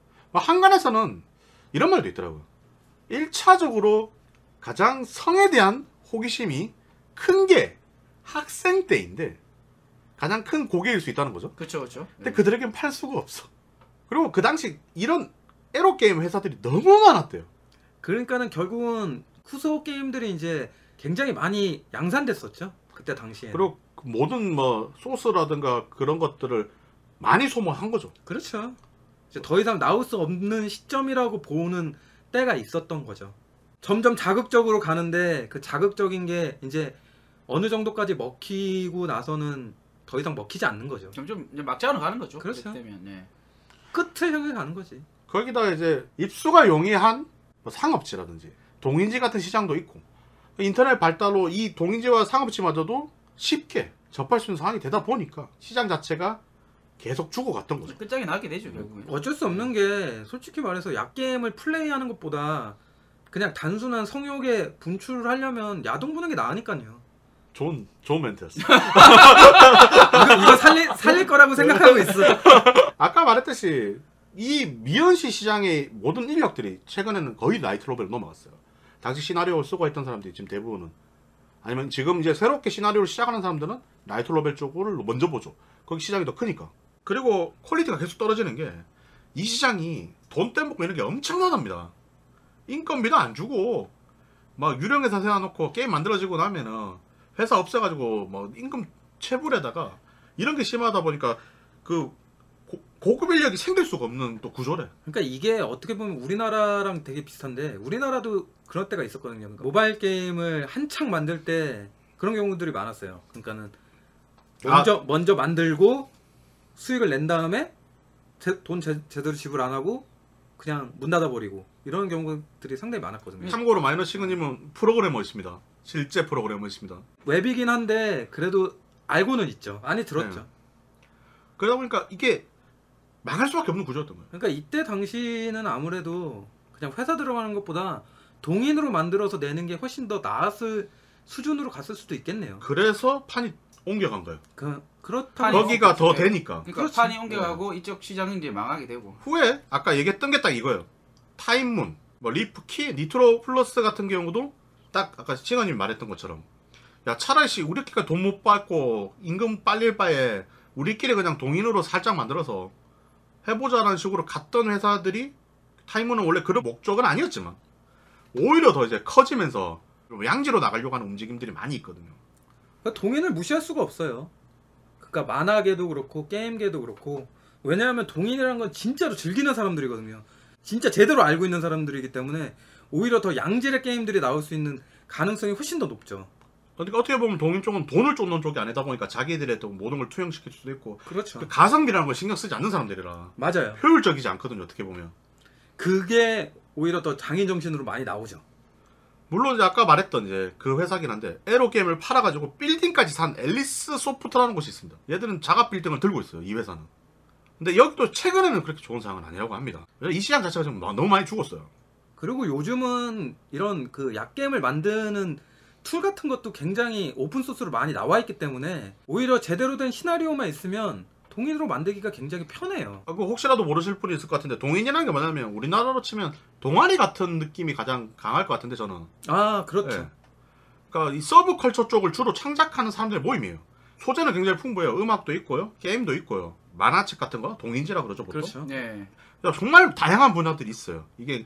한간에서는 이런 말도 있더라고요. 일 차적으로 가장 성에 대한 호기심이 큰 게 학생 때인데 가장 큰 고객일 수 있다는 거죠. 그렇죠, 그렇죠. 근데 그들에겐 팔 수가 없어. 그리고 그 당시 이런 에로 게임 회사들이 너무 많았대요. 그러니까는 결국은 쿠소 게임들이 이제 굉장히 많이 양산됐었죠. 그때 당시에. 그리고 모든 뭐 소스라든가 그런 것들을 많이 소모한 거죠. 그렇죠. 이제 더 이상 나올 수 없는 시점이라고 보는 때가 있었던 거죠. 점점 자극적으로 가는데 그 자극적인 게 이제 어느 정도까지 먹히고 나서는 더 이상 먹히지 않는 거죠. 점점 이제 막장으로 가는 거죠. 그렇죠. 되면, 네. 끝을 향해 가는 거지. 거기다가 이제 입수가 용이한 뭐 상업지라든지 동인지 같은 시장도 있고 인터넷 발달로 이 동인지와 상업지마저도 쉽게 접할 수 있는 상황이 되다 보니까 시장 자체가 계속 죽어갔던 거죠. 끝장이 나게 되죠 결국에. 어쩔 수 없는 게 솔직히 말해서 약게임을 플레이하는 것보다 그냥 단순한 성욕에 분출을 하려면 야동 보는 게 나으니까요. 좋은 좋은 멘트였어. 이거, 이거 살릴, 살릴 거라고 생각하고 있어. 아까 말했듯이 이 미연시 시장의 모든 인력들이 최근에는 거의 라이트 노벨로 넘어갔어요. 당시 시나리오를 쓰고 했던 사람들이 지금 대부분은 아니면 지금 이제 새롭게 시나리오를 시작하는 사람들은 라이트 노벨 쪽을 먼저 보죠. 거기 시장이 더 크니까. 그리고 퀄리티가 계속 떨어지는 게 이 시장이 돈 떼먹고 이런 게 엄청나답니다. 인건비도 안 주고 막 유령회사 세워놓고 게임 만들어지고 나면은 회사 없애가지고 뭐 임금 체불에다가 이런 게 심하다 보니까 그 고, 고급 인력이 생길 수가 없는 또 구조래. 그러니까 이게 어떻게 보면 우리나라랑 되게 비슷한데 우리나라도 그런 때가 있었거든요. 그러니까 모바일 게임을 한창 만들 때 그런 경우들이 많았어요. 그러니까는 먼저 아. 먼저 만들고 수익을 낸 다음에 제, 돈 제, 제대로 지불 안 하고 그냥 문 닫아 버리고 이런 경우들이 상당히 많았거든요. 참고로 마이너 시그님은 프로그래머이십니다. 실제 프로그래머이십니다. 웹이긴 한데 그래도 알고는 있죠. 많이 들었죠. 네. 그러다 보니까 이게 망할 수밖에 없는 구조였던 거예요. 그러니까 이때 당시는 아무래도 그냥 회사 들어가는 것보다 동인으로 만들어서 내는 게 훨씬 더 나았을 수준으로 갔을 수도 있겠네요. 그래서 판이 옮겨간 거예요. 그 그렇다. 판이 거기가 더 네. 되니까. 그러니까 그렇지. 판이 옮겨가고 이쪽 시장은 이제 망하게 되고. 후에 아까 얘기했던 게 딱 이거예요. 타임문, 뭐 리프키, 니트로 플러스 같은 경우도 딱 아까 칭언님 말했던 것처럼 야 차라리 씨 우리끼리 돈 못 받고 임금 빨릴 바에 우리끼리 그냥 동인으로 살짝 만들어서 해보자라는 식으로 갔던 회사들이 타임문은 원래 그런 목적은 아니었지만 오히려 더 이제 커지면서 양지로 나가려고 하는 움직임들이 많이 있거든요. 그러니까 동인을 무시할 수가 없어요. 그러니까 만화계도 그렇고 게임계도 그렇고 왜냐하면 동인이라는 건 진짜로 즐기는 사람들이거든요. 진짜 제대로 알고 있는 사람들이기 때문에 오히려 더 양질의 게임들이 나올 수 있는 가능성이 훨씬 더 높죠. 그러니까 어떻게 보면 동인 쪽은 돈을 쫓는 쪽이 아니다 보니까 자기들의 또 모든 걸 투영시킬 수도 있고 그렇죠. 그 가성비라는 걸 신경 쓰지 않는 사람들이라 맞아요. 효율적이지 않거든요. 어떻게 보면. 그게 오히려 더 장인 정신으로 많이 나오죠. 물론 이제 아까 말했던 이제 그 회사긴 한데 에로 게임을 팔아가지고 빌딩까지 산 앨리스 소프트라는 곳이 있습니다. 얘들은 자가 빌딩을 들고 있어요. 이 회사는. 근데 여기도 최근에는 그렇게 좋은 상황은 아니라고 합니다. 이 시장 자체가 지금 너무 많이 죽었어요. 그리고 요즘은 이런 그 약게임을 만드는 툴 같은 것도 굉장히 오픈소스로 많이 나와 있기 때문에 오히려 제대로 된 시나리오만 있으면 동인으로 만들기가 굉장히 편해요. 아, 그 혹시라도 모르실 분이 있을 것 같은데 동인이라는 게 뭐냐면 우리나라로 치면 동아리 같은 느낌이 가장 강할 것 같은데 저는. 아 그렇죠. 네. 그러니까 이 서브컬처 쪽을 주로 창작하는 사람들의 모임이에요. 소재는 굉장히 풍부해요. 음악도 있고요, 게임도 있고요, 만화책 같은 거 동인지라 그러죠 보통. 그렇죠. 네. 그러니까 정말 다양한 분야들이 있어요. 이게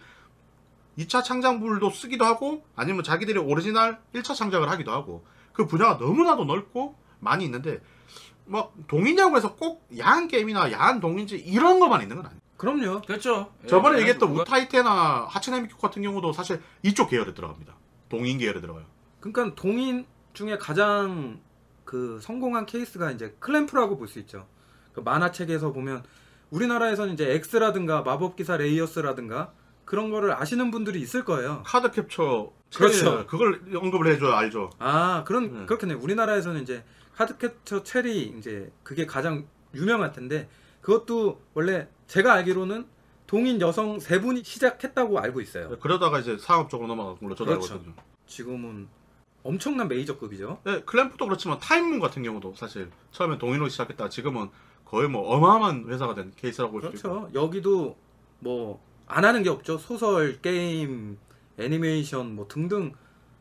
이 차 창작물도 쓰기도 하고 아니면 자기들이 오리지널 일 차 창작을 하기도 하고 그 분야가 너무나도 넓고 많이 있는데 막 동인이라고 해서 꼭 야한 게임이나 야한 동인지 이런 것만 있는 건 아니에요. 그럼요. 그렇죠. 저번에 예, 얘기했던 누가- 우타이테나 하츠네미큐 같은 경우도 사실 이쪽 계열에 들어갑니다. 동인 계열에 들어가요. 그러니까 동인 중에 가장 그 성공한 케이스가 이제 클램프라고 볼 수 있죠. 그 만화책에서 보면 우리나라에서는 이제 엑스라든가 마법기사 레이어스라든가 그런 거를 아시는 분들이 있을 거예요. 카드 캡처 그렇죠. 체리, 그걸 언급을 해줘야 알죠. 아 그런 네. 그렇겠네요. 우리나라에서는 이제 카드캡처 체리 이제 그게 가장 유명할 텐데 그것도 원래 제가 알기로는 동인 여성 세 분이 시작했다고 알고 있어요. 그러다가 이제 상업적으로 넘어간 걸로 저도 알고 그렇죠. 있거든요. 지금은 엄청난 메이저급이죠. 네, 클램프도 그렇지만 타임문 같은 경우도 사실 처음엔 동인으로 시작했다가 지금은 거의 뭐 어마어마한 회사가 된 케이스라고 볼 수 있고. 그렇죠. 여기도 뭐 안 하는 게 없죠. 소설, 게임, 애니메이션 뭐 등등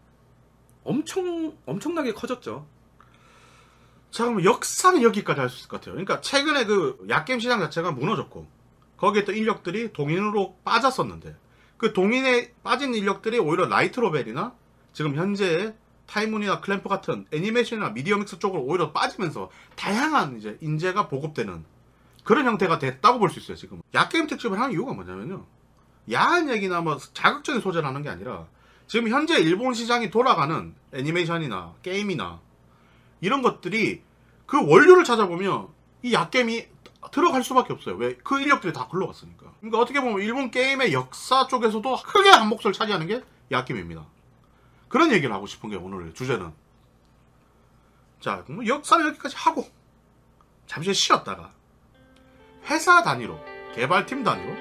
엄청 엄청나게 커졌죠. 자, 그럼 역사는 여기까지 할 수 있을 것 같아요. 그러니까 최근에 그 약게임 시장 자체가 무너졌고 거기에 또 인력들이 동인으로 빠졌었는데 그 동인에 빠진 인력들이 오히려 라이트 노벨이나 지금 현재의 타이문이나 클램프 같은 애니메이션이나 미디어 믹스 쪽으로 오히려 빠지면서 다양한 이제 인재가 보급되는 그런 형태가 됐다고 볼 수 있어요. 지금 야게임 특집을 하는 이유가 뭐냐면요, 야한 얘기나 뭐 자극적인 소재를 하는 게 아니라 지금 현재 일본 시장이 돌아가는 애니메이션이나 게임이나 이런 것들이 그 원료를 찾아보면 이 야게임이 들어갈 수밖에 없어요. 왜? 그 인력들이 다 글러갔으니까. 그러니까 어떻게 보면 일본 게임의 역사 쪽에서도 크게 한 몫을 차지하는 게 야게임입니다. 그런 얘기를 하고 싶은 게 오늘 주제는. 자, 그럼 역사는 여기까지 하고 잠시 쉬었다가 회사 단위로, 개발팀 단위로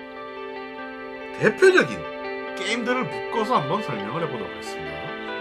대표적인 게임들을 묶어서 한번 설명을 해보도록 하겠습니다.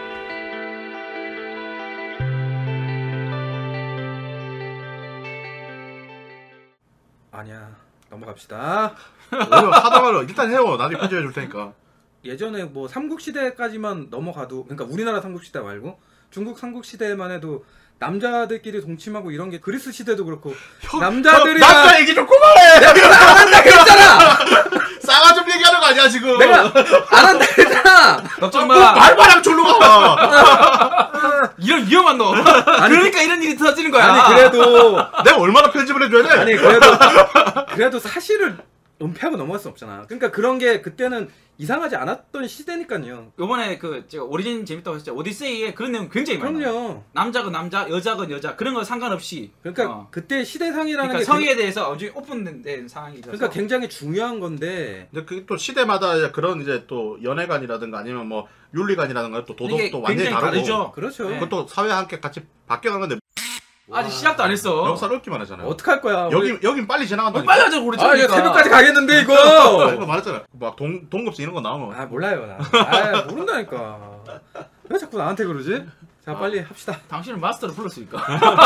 아니야, 넘어갑시다. 하다가 일단 해요. 나중에 편집해 줄 테니까. 예전에 뭐 삼국시대까지만 넘어가도, 그러니까 우리나라 삼국시대 말고 중국 삼국시대만 해도 남자들끼리 동침하고 이런 게, 그리스 시대도 그렇고 형, 남자들이 형, 남자 얘기 좀 그만해. 내가 안 한다 그랬잖아. 싸가 좀 얘기하는 거 아니야 지금. 내가 안 한다 그랬잖아. 걱정 뭐 마. 말바랑 졸로 가. 이런 위험한 너. 그러니까 이런 일이 터지는 거야. 아니 그래도 내가 얼마나 편집을 해줘야 돼? 아니 그래도 그래도 사실을 은폐하고 넘어갈 수 없잖아. 그러니까 그런 게 그때는 이상하지 않았던 시대니까요. 요번에 그 제가 오리진 재밌다고 했죠. 오디세이에 그런 내용 굉장히 많아요. 그럼요. 남자건 남자, 여자건 여자 그런 거 상관없이. 그러니까 어. 그때 시대상이라는 그러니까 게 성에 대해서 아주 오픈된 상황이죠. 그러니까 굉장히 중요한 건데. 근데 그게 또 시대마다 그런 이제 또 연애관이라든가 아니면 뭐 윤리관이라든가 또 이게 도덕도 완전히 굉장히 다르고. 다르죠. 그렇죠. 네. 그것도 사회와 함께 같이 바뀌어간 건데 아직 시작도 안 했어. 역사를 읊기만 하잖아요. 어떡할 거야? 여기 우리... 여긴 빨리 지나간다니까. 빨리 하자 우리 아, 이거 새벽까지 가겠는데 이거. 이거 말했잖아. 막 동 동급지 이런 거 나오면. 아 몰라요 나. 아 모른다니까. 왜 자꾸 나한테 그러지? 자 아. 빨리 합시다. 당신은 마스터를 불렀으니까.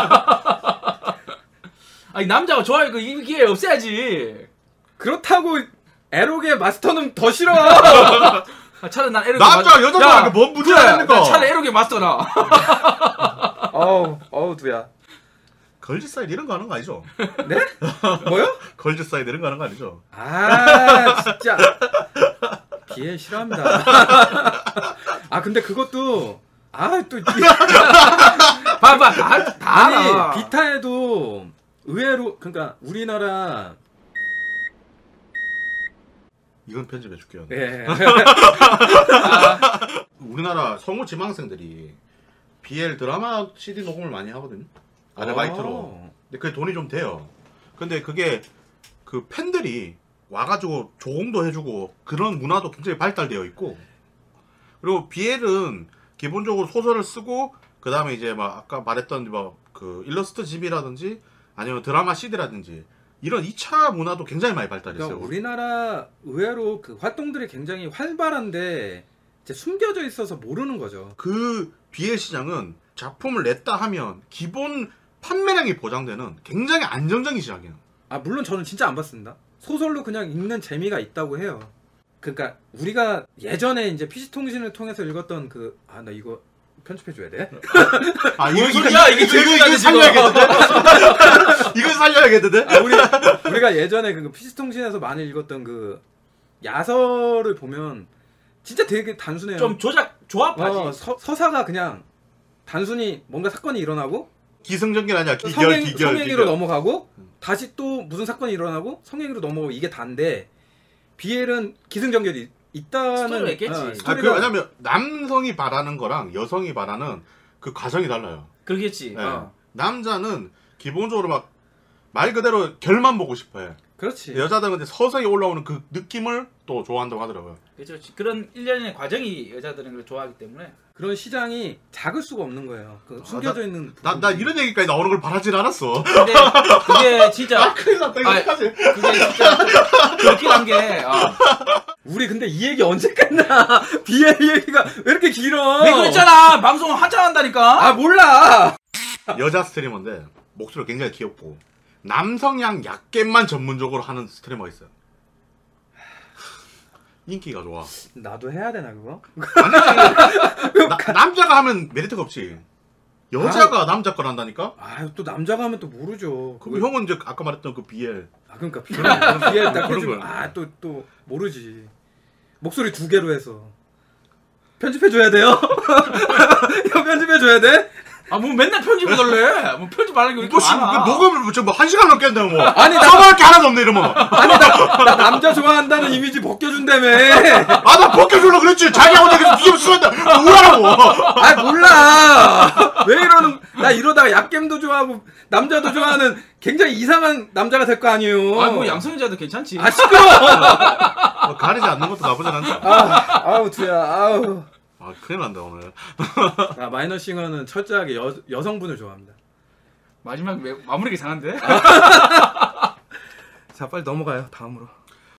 아니 남자가 좋아할 거 이 기회 없애야지. 그렇다고 에록의 마스터는 더 싫어. 아, 차라리 난 에로게 남자 여자들한테 뭔 문제가 그래, 있는가? 난 차라리 에로게 마스터가 나. 어우 어우 두야. 걸즈 사이드 이런 거 하는 거 아니죠? 네? 뭐요? 걸즈 사이드 이런 거 하는 거 아니죠? 아 진짜 비엘 싫어합니다. 아 근데 그것도 아또 봐봐 다, 다 아니 알아. 비타에도 의외로 그러니까 우리나라 이건 편집해 줄게요. 예. 우리나라 성우 지망생들이 비엘 드라마 씨디 녹음을 많이 하거든요. 아르바이트로. 어. 근데 그게 돈이 좀 돼요. 근데 그게 그 팬들이 와가지고 조공도 해주고 그런 문화도 굉장히 발달되어 있고, 그리고 비엘은 기본적으로 소설을 쓰고 그 다음에 이제 막 아까 말했던 뭐 그 일러스트 집이라든지 아니면 드라마 씨디라든지 이런 이 차 문화도 굉장히 많이 발달했어요. 그러니까 우리나라 의외로 그 활동들이 굉장히 활발한데 이제 숨겨져 있어서 모르는 거죠. 그 비엘 시장은 작품을 냈다 하면 기본 판매량이 보장되는 굉장히 안정적인 시장이에요. 아 물론 저는 진짜 안 봤습니다. 소설로 그냥 읽는 재미가 있다고 해요. 그러니까 우리가 예전에 이제 피씨통신을 통해서 읽었던 그 아 나 이거 편집해줘야 돼? 아 이거 뭔 소리야? 이게 이거 들고 이거 가는 살려야겠는데? 이거 살려야겠는데? 아, 우리 우리가 예전에 그 피씨통신에서 많이 읽었던 그 야설을 보면 진짜 되게 단순해요. 좀 조작 조합하지. 어, 서, 서사가 그냥 단순히 뭔가 사건이 일어나고 기승전결 아니야. 기결 성행, 기결 성행위로 기결. 넘어가고 다시 또 무슨 사건이 일어나고 성행위로 넘어가고 이게 단데 비엘은 기승전결이 있다는 스토리가 있겠지. 어, 아, 그 스토리가 왜냐면 남성이 바라는 거랑 여성이 바라는 그 과정이 달라요. 그러겠지. 네. 어. 남자는 기본적으로 막 말 그대로 결만 보고 싶어해. 그렇지. 여자들은 근데 서서히 올라오는 그 느낌을 또 좋아한다고 하더라고요. 그렇죠. 그런 일련의 과정이 여자들은 그걸 좋아하기 때문에. 그런 시장이 작을 수가 없는 거예요. 그 숨겨져 있는 나, 나 이런 얘기까지 나오는 걸 바라진 않았어. 근데 그게 진짜 큰일 났다 이거 아이, 어떡하지? 그게 진짜 그렇긴 한 게 어. 우리 근데 이 얘기 언제 끝나? 비엘 얘기가 왜 이렇게 길어? 내가 그랬잖아. 방송 한참 한다니까. 아 몰라. 여자 스트리머인데 목소리가 굉장히 귀엽고 남성향 약겜만 전문적으로 하는 스트리머가 있어요. 인기가 좋아. 나도 해야 되나 그거? 아니, 나, 남자가 하면 메리트가 없지. 여자가 남자 걸 한다니까? 아또 남자가 하면 또 모르죠. 그럼 형은 이제 아까 말했던 그 비엘. 아 그러니까 비엘 비엘 딱 그런 해주면 거야. 아또 또 모르지. 목소리 두 개로 해서. 편집해줘야 돼요? 이거 편집해줘야 돼? 아 뭐 맨날 편집을 달래. 뭐 편집 안 하는 게 왜 이렇게 뭐, 씨, 많아. 그 녹음을 뭐, 뭐, 한 시간 넘게 한다고 뭐. 아니, 나- 써먹을 게 하나도 없네, 이러면. 아니 나, 나 남자 좋아한다는 이미지 벗겨준다며. 아, 나 벗겨주려고 그랬지. 자기하고 내가 비교 쓰는데, 뭐라고. 아 몰라. 왜 이러는? 나 이러다가 약겜도 좋아하고 남자도 좋아하는 굉장히 이상한 남자가 될 거 아니에요. 아뭐 양성자도 괜찮지. 아 시끄러. 뭐 가리지 않는 것도 나쁘지 않다. 아 아우 두야 아우. 아, 큰일 난다, 오늘. 아 마이너 싱어는 철저하게 여 여성분을 좋아합니다. 마지막 왜 마무리가 이상한데? 자 빨리 넘어가요 다음으로.